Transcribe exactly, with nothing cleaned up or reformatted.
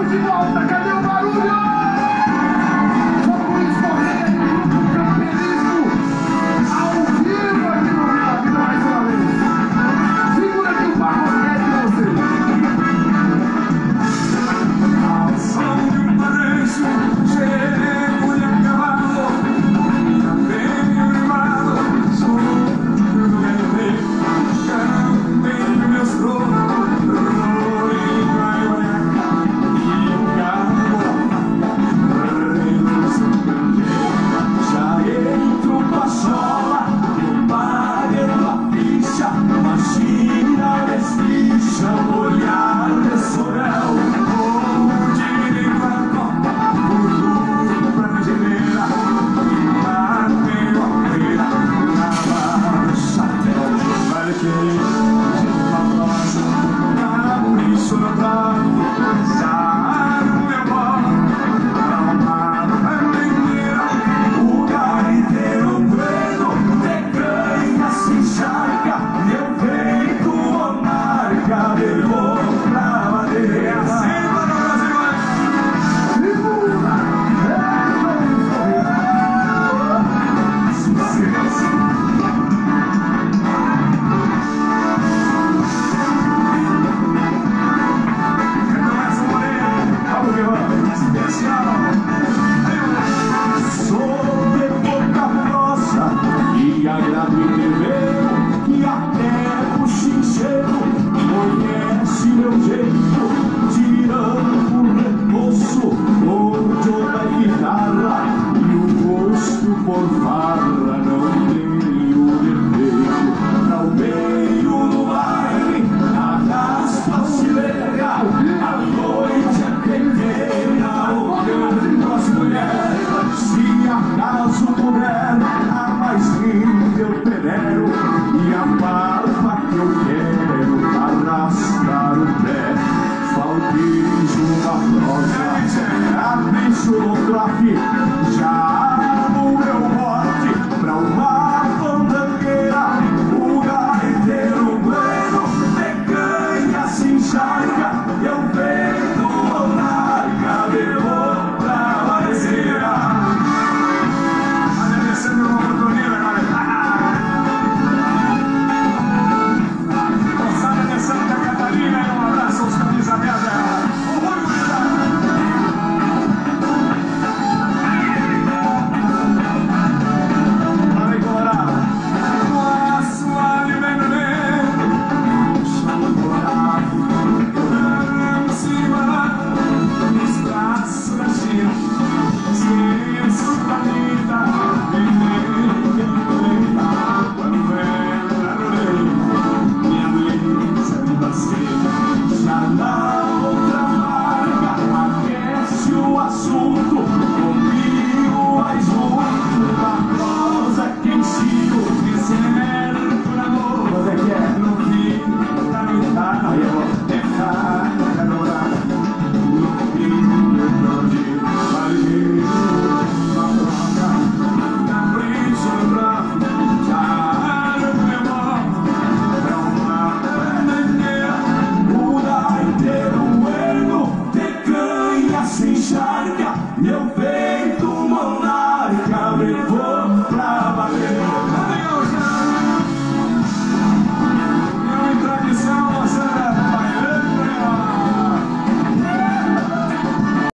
de volta, cadê o barulho? Vamos escorrer no campeonismo ao vivo aqui no Vila Vida mais uma vez. Segura aqui o barulho de você. Ao som de um pareço, chego e a cavalo, também animado, sou do bebê, também meus tronos. Já